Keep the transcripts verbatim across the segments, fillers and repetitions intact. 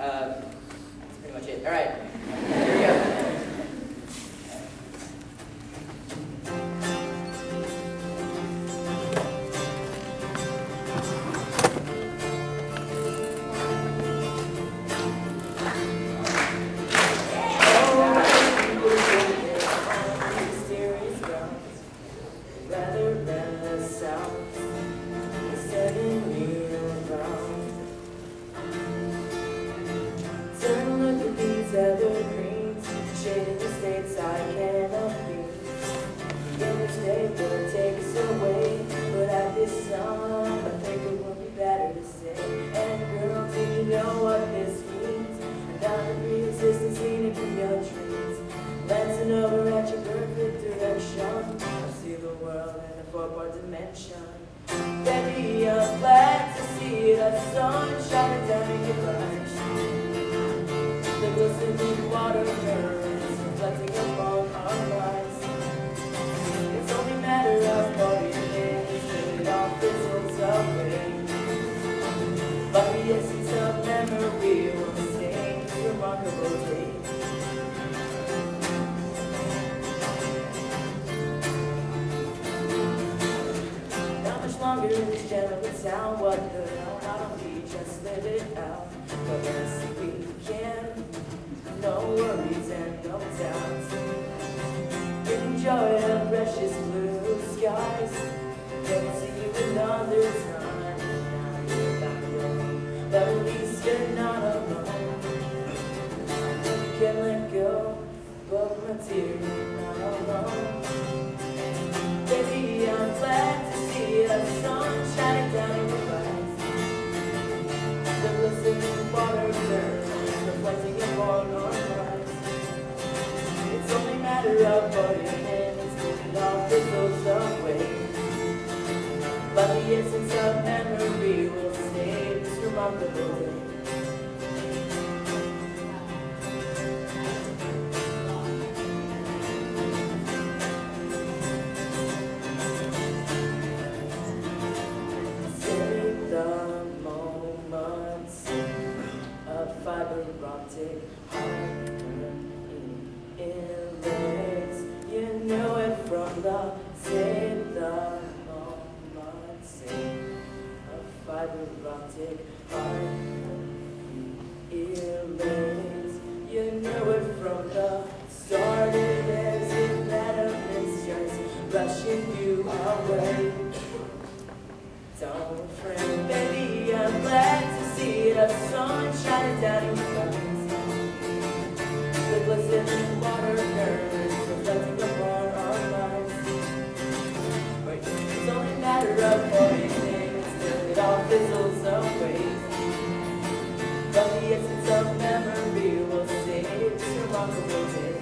Uh, that's pretty much it. All right, here we go. Evergreens, shading the states I cannot be. Interstate will take us away, but at this time I think it would be better to stay. And girl, do you know what this means? Another pre-existing scenic in your dreams, glancing over at your perfect direction. I see the world in a four-part dimension. Baby, I'm glad to see the sun shining down in your eyes. The glistening water currents reflecting upon our lives. It's only a matter of forty minutes till it all fizzles away. But the essence of memory will stay this remarkable day. Not much longer in this gentleman town. What the hell, why don't we just live it out? But yes, we can. No worries and no doubts. Enjoy the precious blue skies. Don't see you another time. Now you're back home, but at least you're not alone. You can let go, but my dear, you're not alone. Baby, I'm glad to see the sun shining down in your eyes. The glistening water currents reflecting upon our lives. It's only a matter of forty minutes till it all fizzles away. But the essence of memory will stay this remarkable day. Save the moments of fiber optic harmony erase. You know it from the save the moments, save of fiber optic harmony erase. You know it from the start. It is in that it's just rushing you away. Don't fret, baby, I'm glad to see the sun shining down in your eyes. The glistening water currents reflecting upon our lives. But it's only a matter of forty minutes till it all fizzles away. But the essence of memory will stay this remarkable day.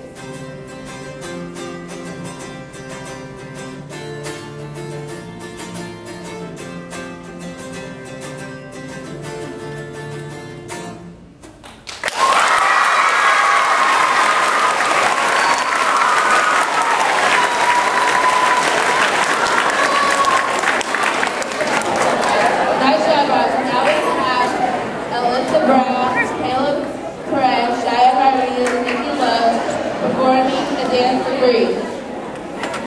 Caleb Perez, Shia Rodriguez, Nikki Love, performing A Dance to Breathe.